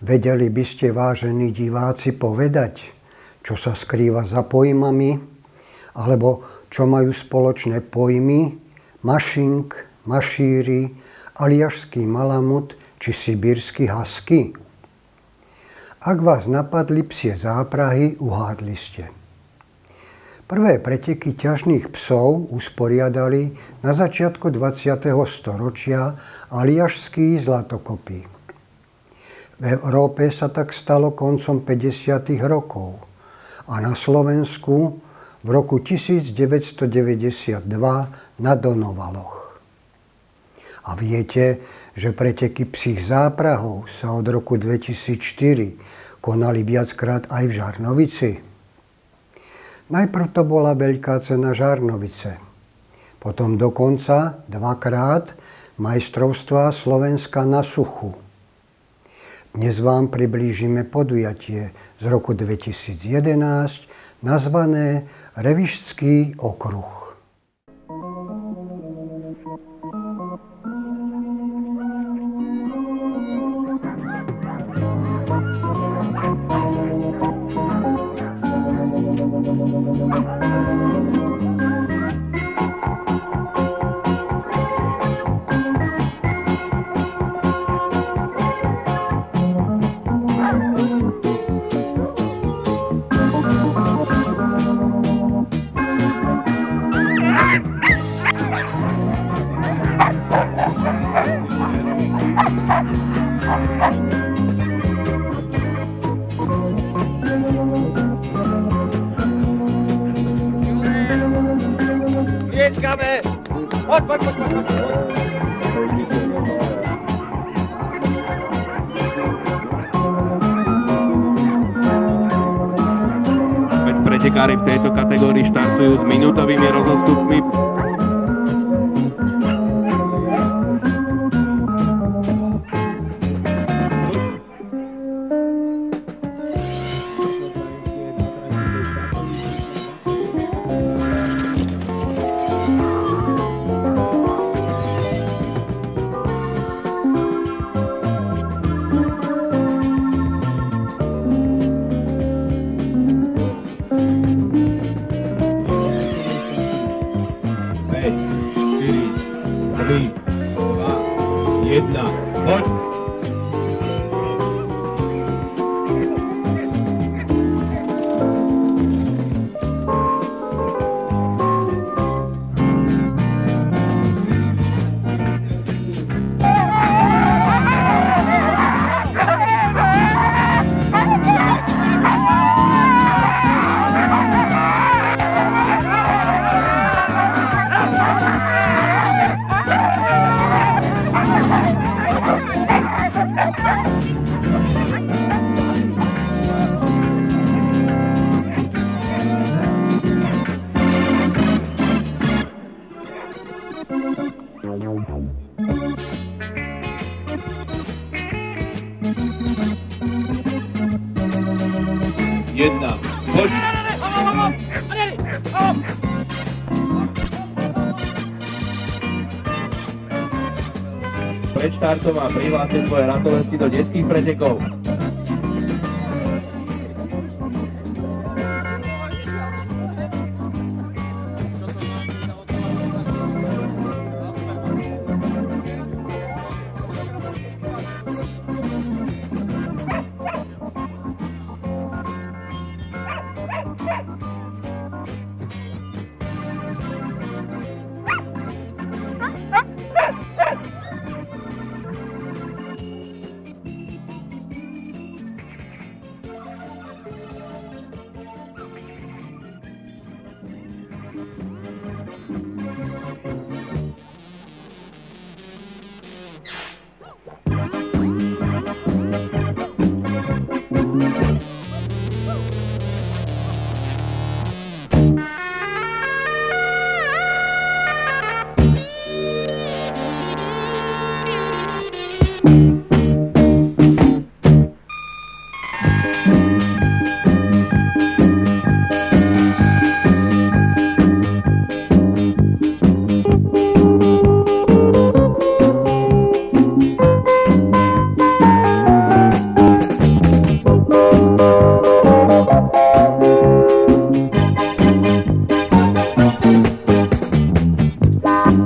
Vedeli by ste, vážení diváci, povedať, čo sa skrýva za pojmami, alebo čo majú spoločné pojmy mašink, mašíri, aliašský malamut či sibírsky husky? Ak vás napadli psie záprahy, uhádli ste. Prvé preteky ťažných psov usporiadali na začiatku 20. storočia aliašskí zlatokopí. V Európe sa tak stalo koncom 50. rokov a na Slovensku v roku 1992 na Donovaloch. A viete, že preteky psích záprahov sa od roku 2004 konali viackrát aj v Žarnovici? Najprv to bola Veľká cena Žarnovice, potom dokonca dvakrát majstrovstvá Slovenska na suchu. Dnes vám priblížime podujatie z roku 2011 nazvané Revištský okruh. Prieskame! Poď! Pretekári v tejto kategórii štartujú s minútovými rozostupmi. Poď! Jedna, poď! Pred štartom a prihláste svoje ratolesti do detských pretekov.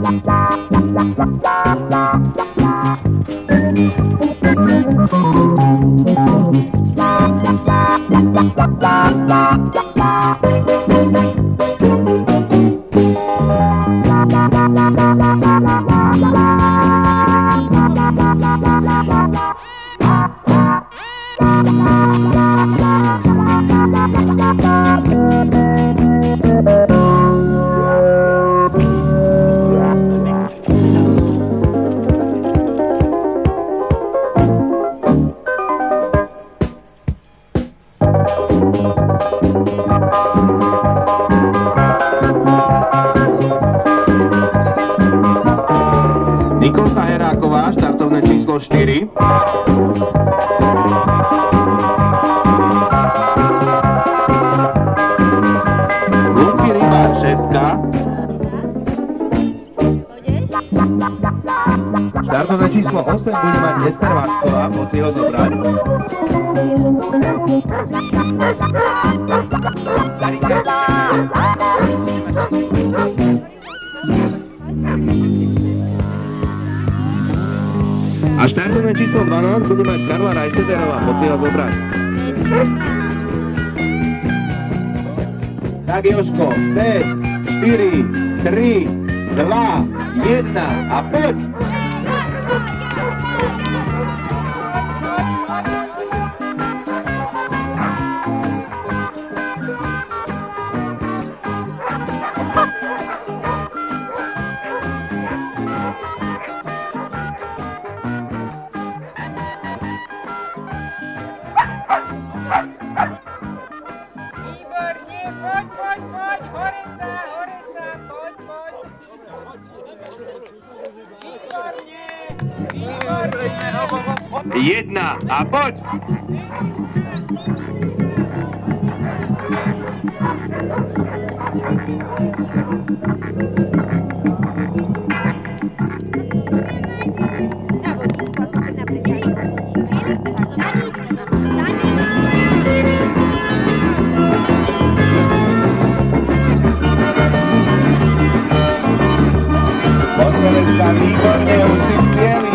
Nikolka Heráková, štartovné číslo 4. Luky Rybák, 6. Štartové číslo 8 bude mať Ester Vácková, poď si ho zobrať. A štartové číslo 12 bude mať Karla Rajštederová, poď si ho zobrať. Tak Jožko, 5, 4, 3, 2, 1 a poď! Jedna a poď! Posledecká výborne, už si cieli.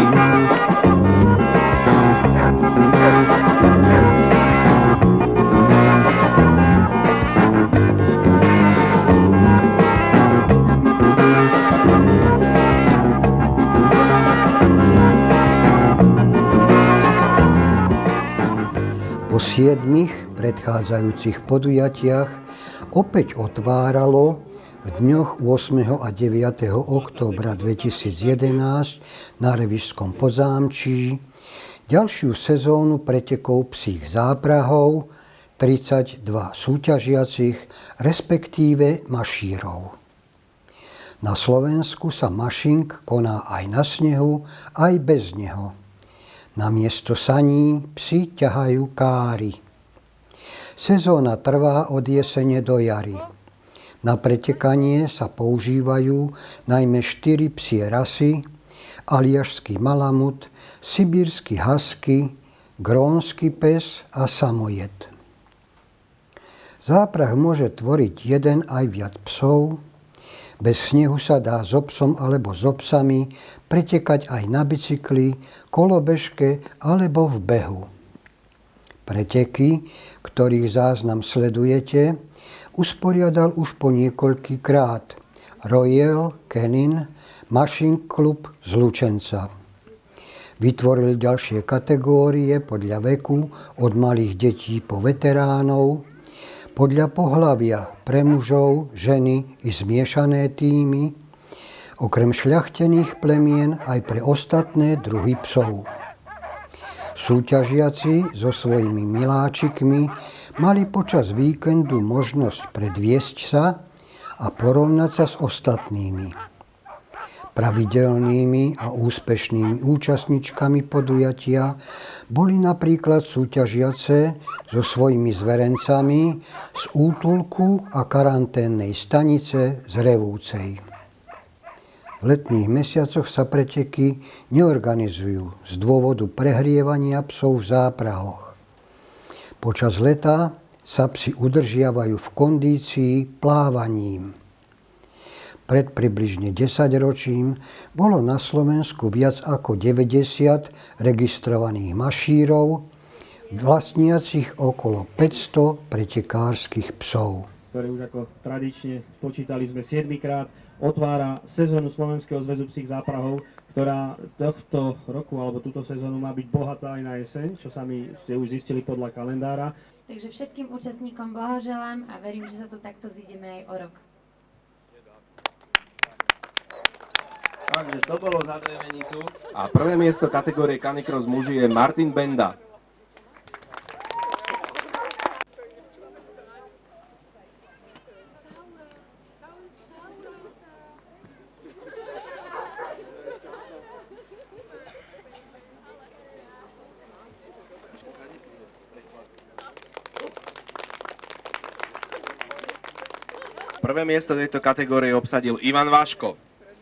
Po 7 predchádzajúcich podujatiach opäť otváralo v dňoch 8. a 9. októbra 2011 na Revišskom Podzámčí ďalšiu sezónu pretekov psích záprahov 32 súťažiacich, respektíve mašírov. Na Slovensku sa mašing koná aj na snehu, aj bez neho. Namiesto saní psi ťahajú káry. Sezóna trvá od jesene do jary. Na pretekanie sa používajú najmä 4 psie rasy: aliašský malamut, sibírsky husky, grónsky pes a samojed. Záprah môže tvoriť jeden aj viac psov. Bez snehu sa dá so psom alebo so psami pretekať aj na bicykli, kolobežke alebo v behu. Preteky, ktorých záznam sledujete, usporiadal už po niekoľkýkrát Royal Canin Machine Club z Lučenca. Vytvoril ďalšie kategórie podľa veku od malých detí po veteránov, podľa pohlavia pre mužov, ženy i zmiešané tímy, okrem šľachtených plemien aj pre ostatné druhy psov. Súťažiaci so svojimi miláčikmi mali počas víkendu možnosť predviesť sa a porovnať sa s ostatnými. Pravidelnými a úspešnými účastničkami podujatia boli napríklad súťažiace so svojimi zverencami z útulku a karanténnej stanice z Revúcej. V letných mesiacoch sa preteky neorganizujú z dôvodu prehrievania psov v záprahoch. Počas leta sa psi udržiavajú v kondícii plávaním. Pred približne 10 ročím bolo na Slovensku viac ako 90 registrovaných mašírov, vlastniacich okolo 500 pretekárskych psov. Ktoré už ako tradične spočítali sme 7. krát otvára sezónu Slovenského zväzu psích záprahov, ktorá tohto roku alebo túto sezónu má byť bohatá aj na jeseň, čo sami ste už zistili podľa kalendára. Takže všetkým účastníkom blahoželám a verím, že sa tu takto zídeme aj o rok. Takže to bolo za Drevenicu. A prvé miesto kategórie Canicross muži je Martin Benda. Prvé miesto tejto kategórie obsadil Ivan Vaško.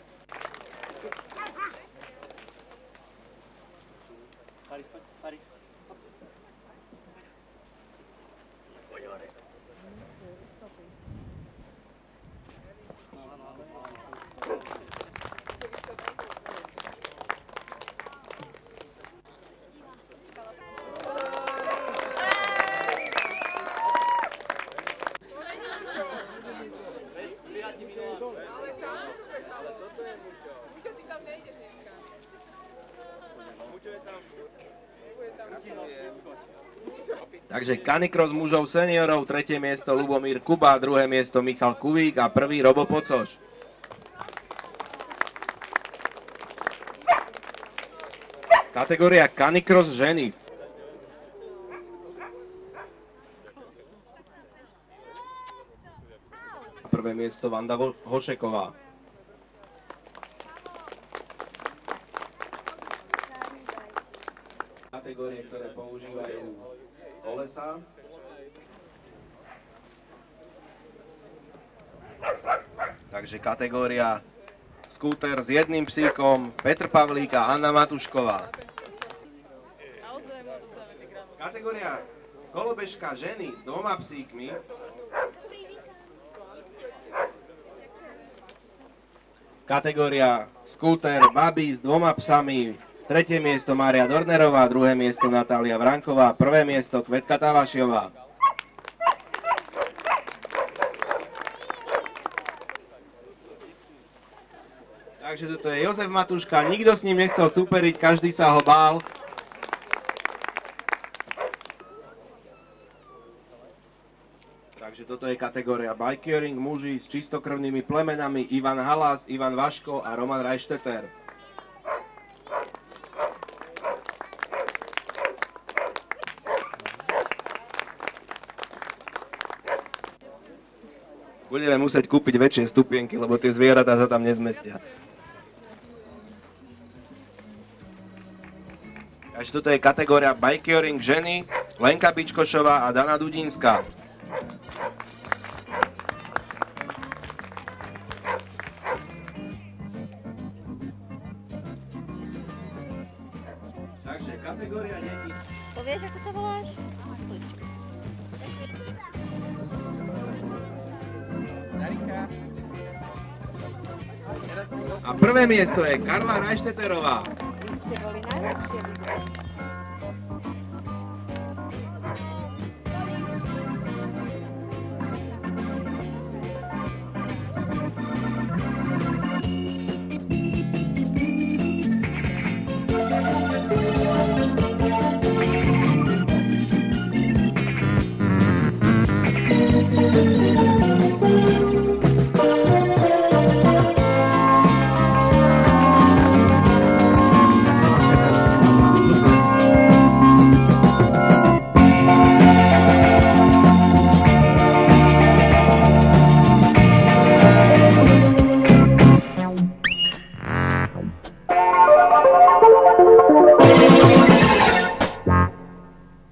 Takže Canicross mužov seniorov, tretie miesto Lubomír Kuba, druhé miesto Michal Kuvík a prvý Robo Pocoš. Kategória Canicross ženy. Prvé miesto Vanda Hošeková. Kategórie, ktoré používajú kolesa. Takže kategória skúter s jedným psíkom Petr Pavlík a Anna Matušková. Kategória kolobežka ženy s 2 psíkmi. Kategória skúter baby s 2 psami. Tretie miesto Mária Dornerová, druhé miesto Natália Vranková, prvé miesto Kvetka Tavašiová. Takže toto je Jozef Matuška, nikto s ním nechcel superiť, každý sa ho bál. Takže toto je kategória bikeering, muži s čistokrvnými plemenami Ivan Halas, Ivan Vaško a Roman Rajšteter. Budeme musieť kúpiť väčšie stupienky, lebo tie zvieratá sa tam nezmestia. Takže toto je kategória bikeering ženy, Lenka Bičkošová a Dana Dudinská. Takže kategória detí. To vieš, ako sa voláš? A prvé miesto je Karla Rajšteterová. Vy ste boli najlepšie.